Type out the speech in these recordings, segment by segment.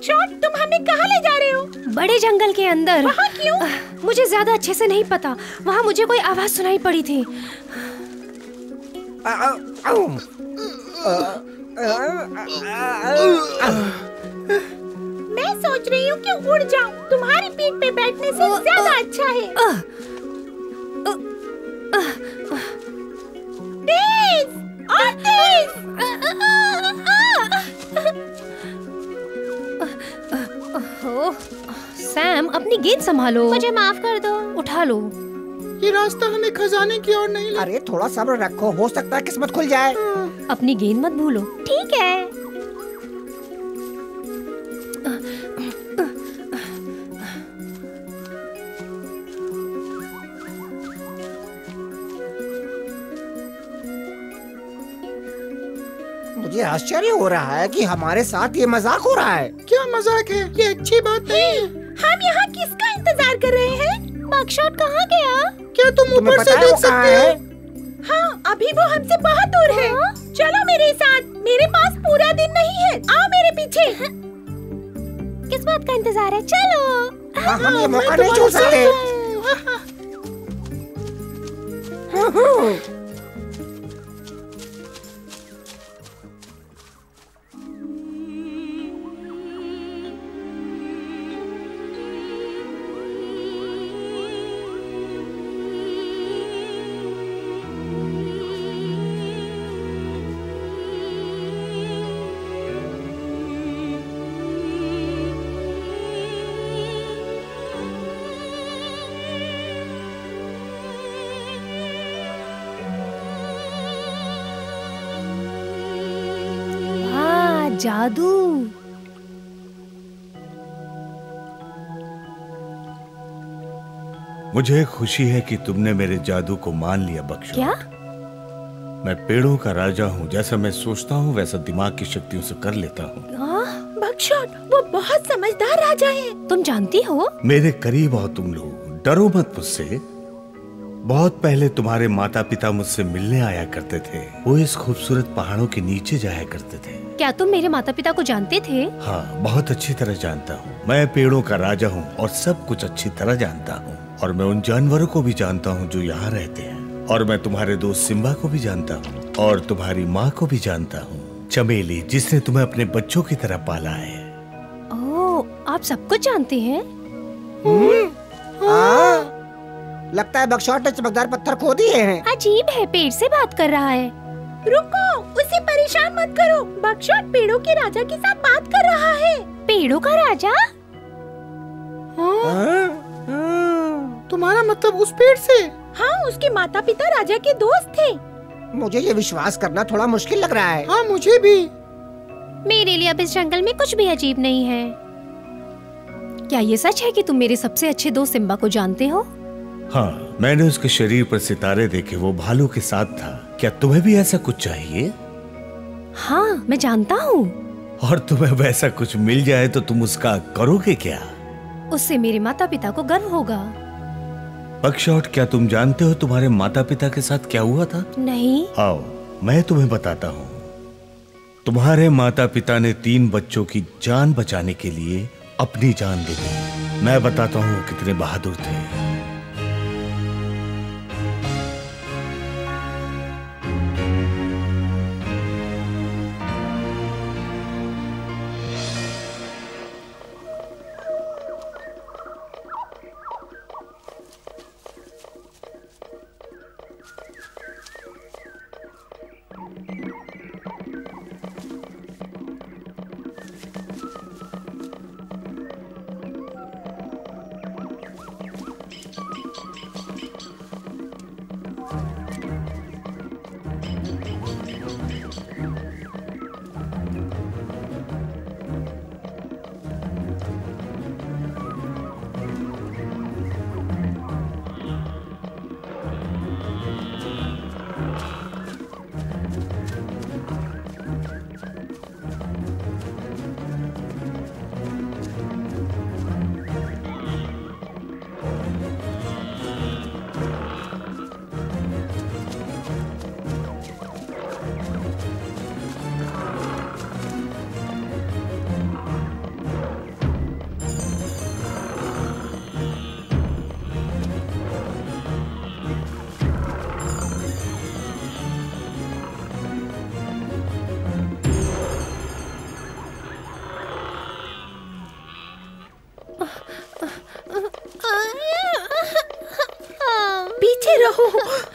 Buckshot, तुम हमें कहाँ ले जा रहे हो? बड़े जंगल के अंदर। वहाँ क्यों? मुझे ज्यादा अच्छे से नहीं पता। वहाँ मुझे कोई आवाज सुनाई पड़ी थी। मैं सोच रही हूँ कि उड़ जाऊँ। तुम्हारी पीठ पे बैठने से ज्यादा अच्छा है। तेज और तेज। सैम, अपनी गेंद संभालो। मुझे माफ कर दो। उठा लो। ये रास्ता हमें खजाने की ओर नहीं ले। अरे थोड़ा सब्र रखो, हो सकता है किस्मत खुल जाए। अपनी गेंद मत भूलो। ठीक है। मुझे आश्चर्य हो रहा है कि हमारे साथ ये मजाक हो रहा है। क्या मजाक है? ये अच्छी बात नहीं है। हम यहाँ किसका इंतजार कर रहे हैं? बकशॉट कहाँ गया? क्या तुम तुम्हें ऊपर पता से है वो देख कहाँ सकते है? हो? हाँ, अभी वो हमसे बहुत दूर है। चलो मेरे साथ, मेरे पास पूरा दिन नहीं है। आओ मेरे पीछे। किस बात का इंतजार है? चलो। हाँ, हम ये मौका मैं नहीं छोड़ तुम्हारे सकते। साथ जादू। मुझे खुशी है कि तुमने मेरे जादू को मान लिया बकशॉट। क्या? मैं पेड़ों का राजा हूँ। जैसा मैं सोचता हूँ वैसा दिमाग की शक्तियों से कर लेता हूँ। बकशॉट, वो बहुत समझदार राजा है। तुम जानती हो? मेरे करीब आओ तुम लोग, डरो मत मुझसे। बहुत पहले तुम्हारे माता पिता मुझसे मिलने आया करते थे। वो इस खूबसूरत पहाड़ों के नीचे जाया करते थे। क्या तुम मेरे माता पिता को जानते थे? हाँ, बहुत अच्छी तरह जानता हूँ। मैं पेड़ों का राजा हूँ और सब कुछ अच्छी तरह जानता हूँ। और मैं उन जानवरों को भी जानता हूँ जो यहाँ रहते हैं। और मैं तुम्हारे दोस्त सिम्बा को भी जानता हूँ और तुम्हारी माँ को भी जानता हूँ, चमेली, जिसने तुम्हें अपने बच्चों की तरह पाला है। ओह, आप सब कुछ जानते हैं? लगता है बकशॉट ने चमकदार पत्थर खो दिए हैं। अजीब है, पेड़ से बात कर रहा है। रुको, उसे परेशान मत करो। बकशॉट पेड़ों के राजा के साथ बात कर रहा है। पेड़ों का राजा? तुम्हारा मतलब उस पेड़ से? हाँ, उसके माता पिता राजा के दोस्त थे। मुझे ये विश्वास करना थोड़ा मुश्किल लग रहा है। हाँ, मुझे भी। मेरे लिए अब इस जंगल में कुछ भी अजीब नहीं है। क्या ये सच है कि तुम मेरे सबसे अच्छे दोस्त सिम्बा को जानते हो? हाँ, मैंने उसके शरीर पर सितारे देखे। वो भालू के साथ था। क्या तुम्हें भी ऐसा कुछ चाहिए? हाँ, मैं जानता हूँ। और तुम्हें वैसा कुछ मिल जाए तो तुम उसका करोगे क्या? उससे मेरे माता पिता को गर्व होगा। बकशॉट, क्या तुम जानते हो तुम्हारे माता पिता के साथ क्या हुआ था? नहीं। आओ, मैं तुम्हें बताता हूँ। तुम्हारे माता पिता ने 3 बच्चों की जान बचाने के लिए अपनी जान दे दी। मैं बताता हूँ कितने बहादुर थे। रहो।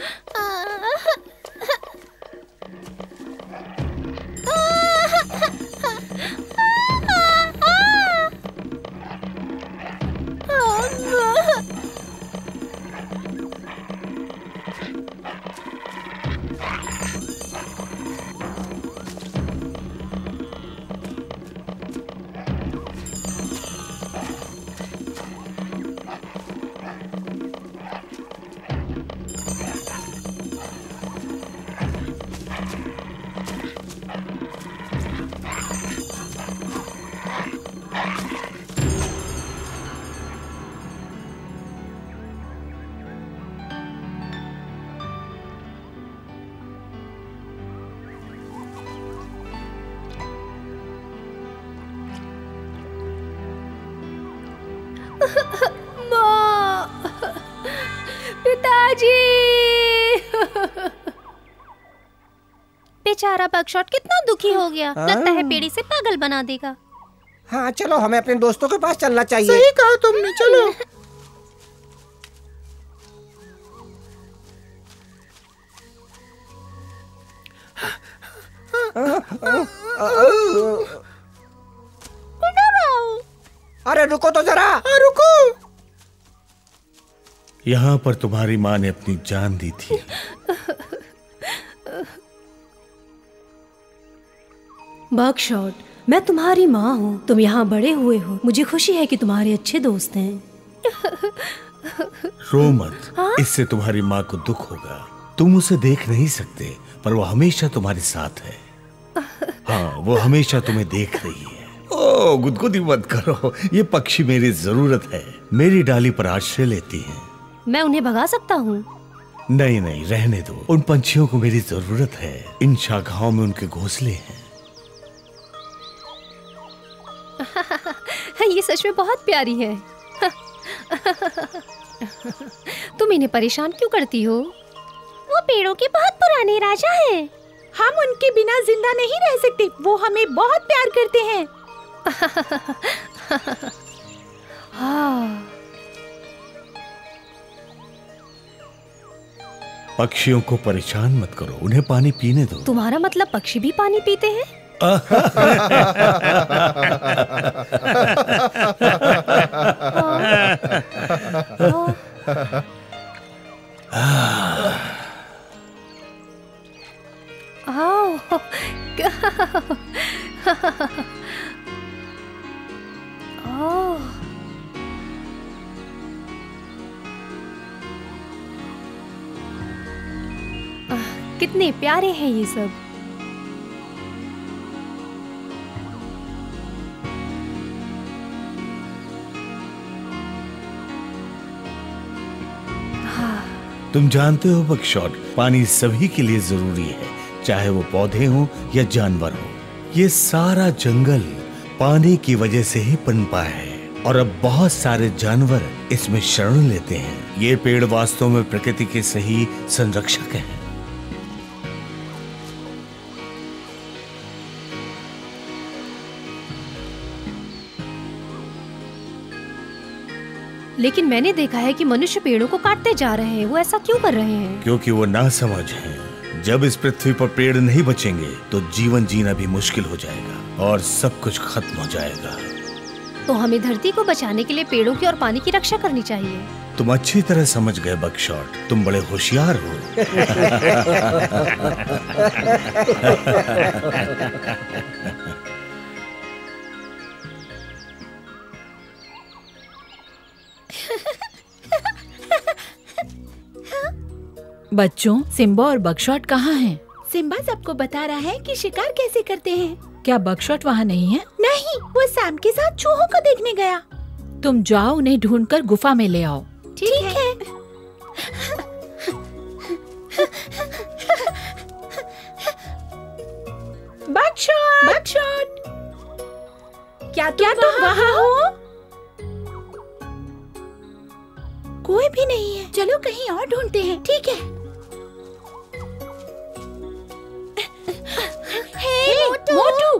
माँ, पिताजी। बेचारा बकशॉट कितना दुखी हो गया। लगता है पेड़ी से पागल बना देगा। हाँ चलो, हमें अपने दोस्तों के पास चलना चाहिए। सही कहा तुमने, चलो। अरे रुको तो जरा। रुको। यहाँ पर तुम्हारी माँ ने अपनी जान दी थी। बकशॉट, मैं तुम्हारी माँ हूँ। तुम यहाँ बड़े हुए हो। मुझे खुशी है कि तुम्हारे अच्छे दोस्त हैं। रो मत, इससे तुम्हारी माँ को दुख होगा। तुम उसे देख नहीं सकते, पर वो हमेशा तुम्हारे साथ है। हाँ, वो हमेशा तुम्हें देख रही है। ओ, गुदगुदी मत करो। ये पक्षी मेरी जरूरत है। मेरी डाली पर आश्रय लेती हैं। मैं उन्हें भगा सकता हूँ? नहीं नहीं, रहने दो। उन पंछियों को मेरी जरूरत है। इन शाखाओं में उनके घोंसले हैं। ये सच में बहुत प्यारी है। तुम इन्हें परेशान क्यों करती हो? वो पेड़ों के बहुत पुराने राजा हैं। हम उनके बिना जिंदा नहीं रह सकते। वो हमें बहुत प्यार करते हैं। हाँ। पक्षियों को परेशान मत करो, उन्हें पानी पीने दो। तुम्हारा मतलब पक्षी भी पानी पीते हैं? कितने प्यारे हैं ये सब। तुम जानते हो बकशॉट, पानी सभी के लिए जरूरी है, चाहे वो पौधे हों या जानवर हो। ये सारा जंगल पानी की वजह से ही पनपा है और अब बहुत सारे जानवर इसमें शरण लेते हैं। ये पेड़ वास्तव में प्रकृति के सही संरक्षक हैं। लेकिन मैंने देखा है कि मनुष्य पेड़ों को काटते जा रहे हैं। वो ऐसा क्यों कर रहे हैं? क्योंकि वो नासमझ हैं। जब इस पृथ्वी पर पेड़ नहीं बचेंगे तो जीवन जीना भी मुश्किल हो जाएगा और सब कुछ खत्म हो जाएगा। तो हमें धरती को बचाने के लिए पेड़ों की और पानी की रक्षा करनी चाहिए। तुम अच्छी तरह समझ गए बकशॉट, तुम बड़े होशियार हो। बच्चों, सिम्बा और बकशॉट कहाँ हैं? सिम्बा सबको बता रहा है कि शिकार कैसे करते हैं। क्या बकशॉट वहाँ नहीं है? नहीं, वो सैम के साथ चूहों को देखने गया। तुम जाओ, उन्हें ढूंढकर गुफा में ले आओ। ठीक है। बकशॉट, बकशॉट, क्या तुम वहाँ हो? कोई भी नहीं है। चलो कहीं और ढूंढते हैं। ठीक है। हे मोटू,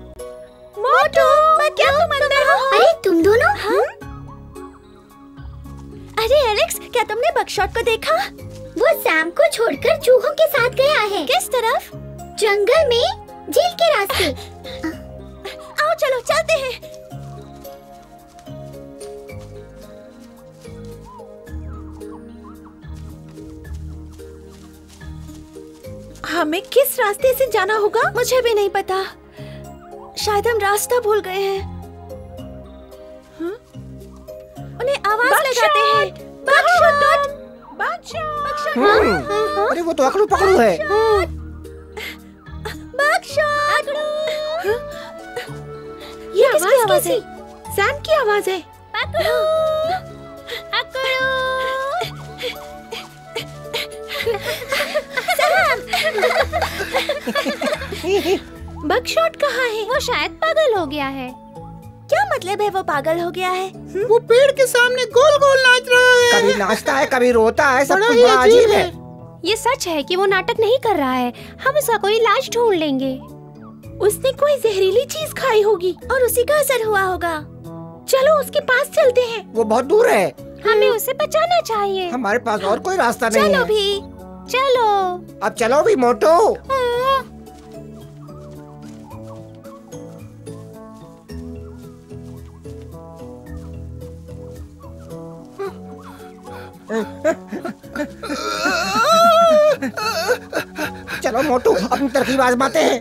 मोटू, क्या तुम अंदर हो? अरे तुम दोनों? अरे एलेक्स, क्या तुमने बकशॉट को देखा? वो सैम को छोड़कर चूहों के साथ गया है। किस तरफ? जंगल में, झील के रास्ते। आओ चलो चलते हैं। हमें किस रास्ते से जाना होगा? मुझे भी नहीं पता। शायद हम रास्ता भूल गए हैं। उन्हें आवाज लगाते हैं। बकशॉट! बकशॉट! अरे वो तो अकड़ू पकड़ू है। बकशॉट! ये किसकी आवाज है? सैम की आवाज है। पकड़ो! बकशॉट कहाँ है? वो शायद पागल हो गया है। क्या मतलब है वो पागल हो गया है? वो पेड़ के सामने गोल गोल नाच रहा है। कभी नाचता है, कभी रोता है, सब बड़ा कुछ ही बड़ा अजीब अजीब है। ये सच है कि वो नाटक नहीं कर रहा है। हम उसका कोई इलाज ढूंढ लेंगे। उसने कोई जहरीली चीज खाई होगी और उसी का असर हुआ होगा। चलो उसके पास चलते हैं। वो बहुत दूर है। हमें उसे बचाना चाहिए। हमारे पास और कोई रास्ता नहीं चलो है। भी। चलो। अब चलो भी मोटू। चलो मोटू, अपनी तरकीब आजमाते हैं।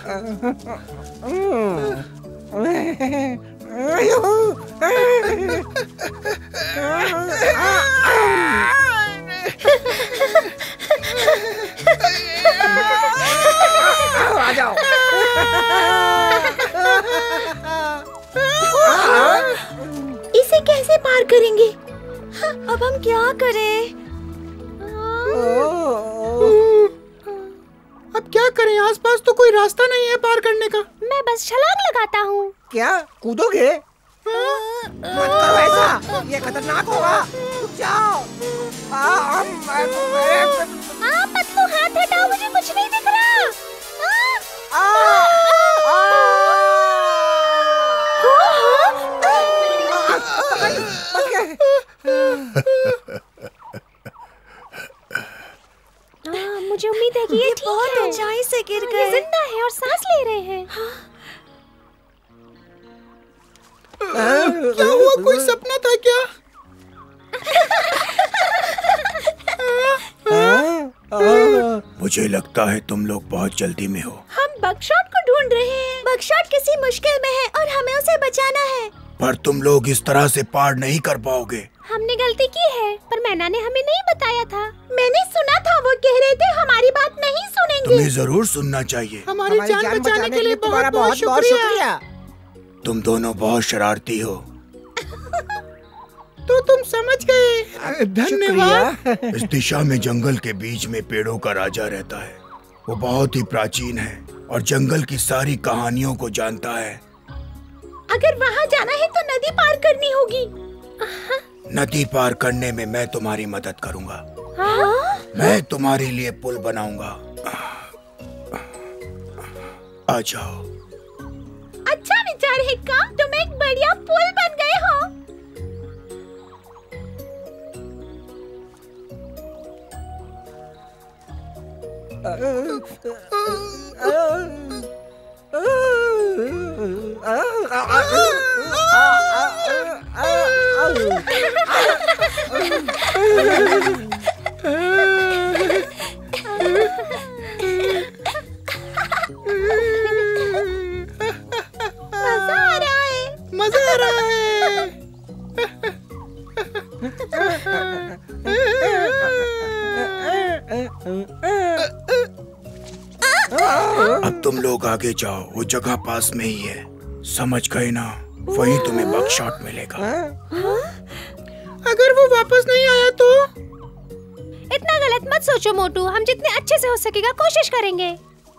आ जाओ। इसे कैसे पार करेंगे? अब हम क्या करें? अब क्या करें? आसपास तो कोई रास्ता नहीं है पार करने का। मैं बस छलांग लगाता हूँ। क्या कूदोगे? मत करो ऐसा, ये खतरनाक होगा। रुक जाओ। पतलू हाथ हटाओ, मुझे कुछ नहीं दिख रहा। मुझे उम्मीद है कि ये ठीक बहुत है। ऊंचाई से गिर ये गए। जिंदा है और सांस ले रहे हैं। क्या हुआ? कोई सपना था क्या? मुझे लगता है तुम लोग बहुत जल्दी में हो। हम बकशॉट को ढूंढ रहे हैं। बकशॉट किसी मुश्किल में है और हमें उसे बचाना है। पर तुम लोग इस तरह से पार नहीं कर पाओगे। हमने गलती की है, पर मैना ने हमें नहीं बताया था। मैंने सुना था वो कह रहे थे हमारी बात नहीं सुनेंगे। तुम्हें जरूर सुनना चाहिए। हमारी जान बचाने के लिए बहुत बहुत शुक्रिया। तुम दोनों बहुत शरारती हो। तो तुम समझ गए। धन्यवाद। इस दिशा में जंगल के बीच में पेड़ों का राजा रहता है। वो बहुत ही प्राचीन है और जंगल की सारी कहानियों को जानता है। अगर वहाँ जाना है तो नदी पार करनी होगी। नदी पार करने में मैं तुम्हारी मदद करूंगा। हाँ? मैं तुम्हारे लिए पुल बनाऊंगा। आ जाओ। अच्छा विचार है का, तुम एक बढ़िया पुल बन गए हो। मजा आ रहा है। अब तुम लोग आगे जाओ, वो जगह पास में ही है। समझ गए ना? वहीं तुम्हें बकशॉट मिलेगा। अगर वो वापस नहीं आया तो? इतना गलत मत सोचो मोटू, हम जितने अच्छे से हो सकेगा कोशिश करेंगे।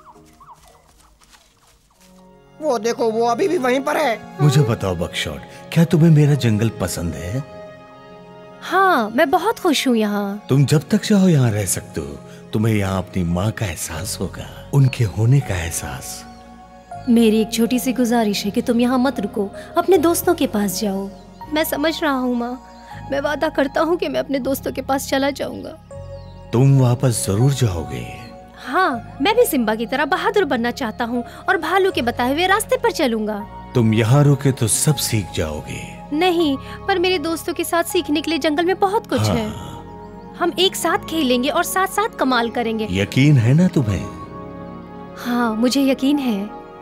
वो देखो, वो अभी भी वहीं पर है। मुझे बताओ बकशॉट, क्या तुम्हें मेरा जंगल पसंद है? हाँ, मैं बहुत खुश हूँ यहाँ। तुम जब तक चाहो यहाँ रह सकते हो। तुम्हें यहाँ अपनी माँ का एहसास होगा, उनके होने का एहसास। मेरी एक छोटी सी गुजारिश है कि तुम यहाँ मत रुको, अपने दोस्तों के पास जाओ। मैं समझ रहा हूँ माँ, मैं वादा करता हूँ कि मैं अपने दोस्तों के पास चला जाऊंगा। तुम वापस जरूर जाओगे? हाँ, मैं भी सिम्बा की तरह बहादुर बनना चाहता हूँ और भालू के बताए हुए रास्ते पर चलूंगा। तुम यहाँ रुके तो सब सीख जाओगे। नहीं, पर मेरे दोस्तों के साथ सीखने के लिए जंगल में बहुत कुछ है। हम एक साथ खेलेंगे और साथ साथ कमाल करेंगे। यकीन है ना तुम्हें? हाँ, मुझे यकीन है।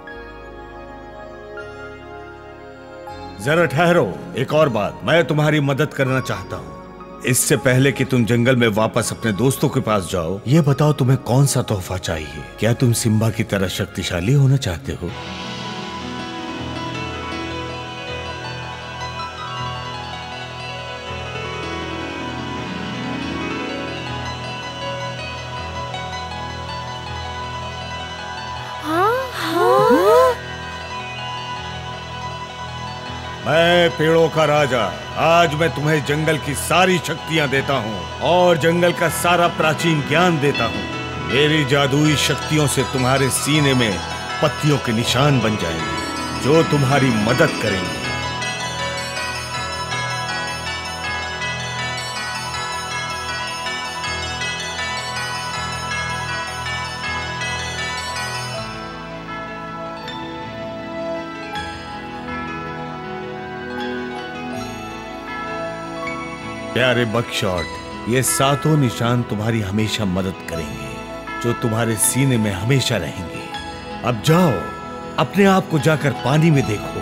जरा ठहरो, एक और बात, मैं तुम्हारी मदद करना चाहता हूँ। इससे पहले कि तुम जंगल में वापस अपने दोस्तों के पास जाओ, ये बताओ तुम्हें कौन सा तोहफा चाहिए? क्या तुम सिम्बा की तरह शक्तिशाली होना चाहते हो? मैं पेड़ों का राजा, आज मैं तुम्हें जंगल की सारी शक्तियां देता हूँ और जंगल का सारा प्राचीन ज्ञान देता हूँ। मेरी जादुई शक्तियों से तुम्हारे सीने में पत्तियों के निशान बन जाएंगे जो तुम्हारी मदद करेंगे। प्यारे बकशॉट, ये सातों निशान तुम्हारी हमेशा मदद करेंगे जो तुम्हारे सीने में हमेशा रहेंगे। अब जाओ, अपने आप को जाकर पानी में देखो।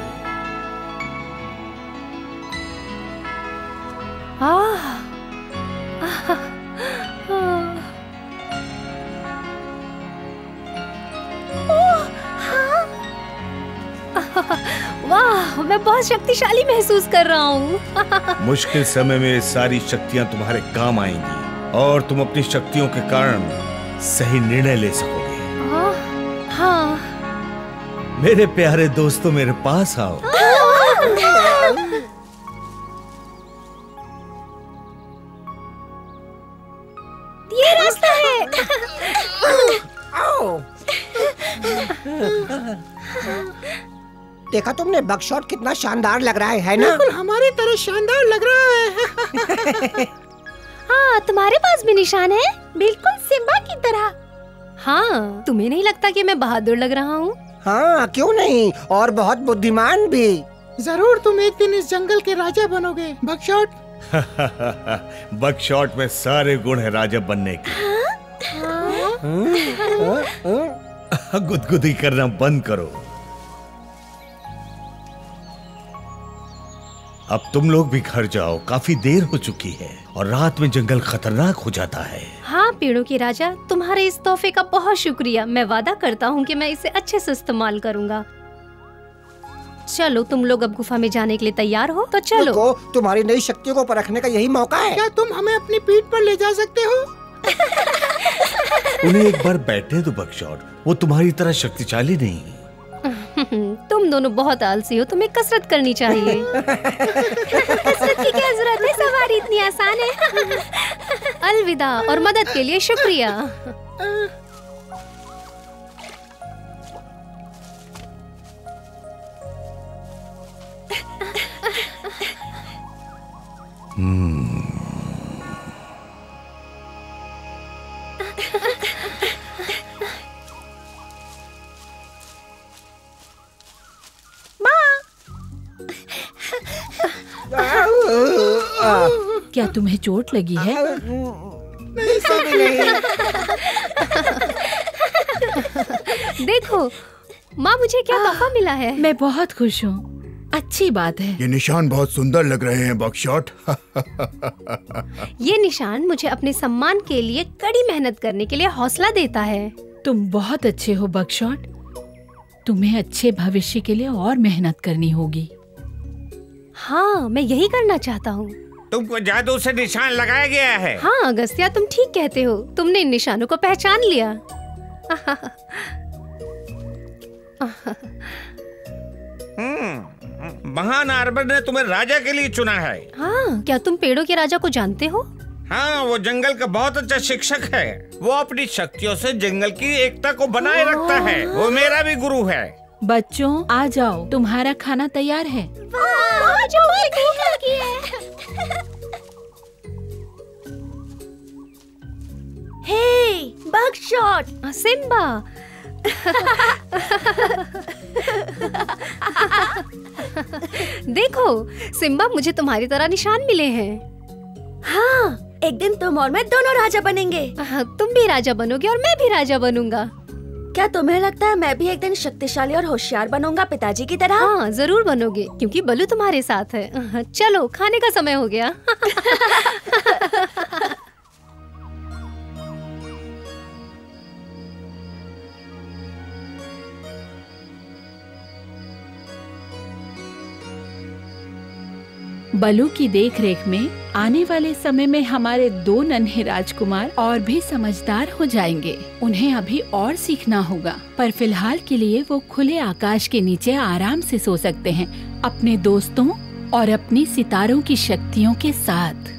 वाह, मैं बहुत शक्तिशाली महसूस कर रहा हूँ। मुश्किल समय में सारी शक्तियां तुम्हारे काम आएंगी और तुम अपनी शक्तियों के कारण सही निर्णय ले सकोगे। हाँ। मेरे प्यारे दोस्तों, मेरे पास आओ। ये रास्ता है। देखा तुमने, बकशॉट कितना शानदार लग रहा है ना? बिल्कुल हमारी तरह शानदार लग रहा है। हाँ, तुम्हारे पास भी निशान है, बिल्कुल सिम्बा की तरह। हाँ, तुम्हें नहीं लगता कि मैं बहादुर लग रहा हूँ? हाँ, क्यों नहीं, और बहुत बुद्धिमान भी। जरूर तुम एक दिन इस जंगल के राजा बनोगे बकशॉट। बकशॉट में सारे गुण है राजा बनने के। गुदगुदी करना बंद करो। अब तुम लोग भी घर जाओ, काफी देर हो चुकी है और रात में जंगल खतरनाक हो जाता है। हाँ पेड़ों के राजा, तुम्हारे इस तोहफे का बहुत शुक्रिया। मैं वादा करता हूँ कि मैं इसे अच्छे से इस्तेमाल करूँगा। चलो, तुम लोग अब गुफा में जाने के लिए तैयार हो तो चलो। तुम्हारी नई शक्तियों को परखने का यही मौका है। क्या तुम हमें अपनी पीठ पर ले जा सकते हो? उन्हें एक बार बैठने दो बकशॉट, वो तुम्हारी तरह शक्तिशाली नहीं। तुम दोनों बहुत आलसी हो, तुम्हें कसरत करनी चाहिए। कसरत की क्या जरूरत है, सवारी इतनी आसान है। अलविदा और मदद के लिए शुक्रिया। क्या तुम्हें चोट लगी है? नहीं, सभी नहीं। देखो माँ, मुझे क्या तोहफा मिला है। मैं बहुत खुश हूँ, अच्छी बात है। ये निशान बहुत सुंदर लग रहे हैं बकशॉट। ये निशान मुझे अपने सम्मान के लिए कड़ी मेहनत करने के लिए हौसला देता है। तुम बहुत अच्छे हो बकशॉट, तुम्हें अच्छे भविष्य के लिए और मेहनत करनी होगी। हाँ, मैं यही करना चाहता हूँ। तुमको जादू से निशान लगाया गया है। हाँ अगस्त्या, तुम ठीक कहते हो, तुमने इन निशानों को पहचान लिया। महान आर्बर ने तुम्हें राजा के लिए चुना है। हाँ, क्या तुम पेड़ों के राजा को जानते हो? हाँ, वो जंगल का बहुत अच्छा शिक्षक है। वो अपनी शक्तियों से जंगल की एकता को बनाए रखता है। वो मेरा भी गुरु है। बच्चों आ जाओ, तुम्हारा खाना तैयार है। बकशॉट। सिम्बा। देखो सिम्बा, मुझे तुम्हारी तरह निशान मिले हैं। हाँ, एक दिन तुम और मैं दोनों राजा बनेंगे। तुम भी राजा बनोगे और मैं भी राजा बनूंगा। क्या तुम्हें लगता है मैं भी एक दिन शक्तिशाली और होशियार बनूंगा पिताजी की तरह? हाँ, जरूर बनोगे, क्योंकि बलू तुम्हारे साथ है। चलो, खाने का समय हो गया। बलू की देखरेख में आने वाले समय में हमारे 2 नन्हे राजकुमार और भी समझदार हो जाएंगे। उन्हें अभी और सीखना होगा, पर फिलहाल के लिए वो खुले आकाश के नीचे आराम से सो सकते हैं, अपने दोस्तों और अपनी सितारों की शक्तियों के साथ।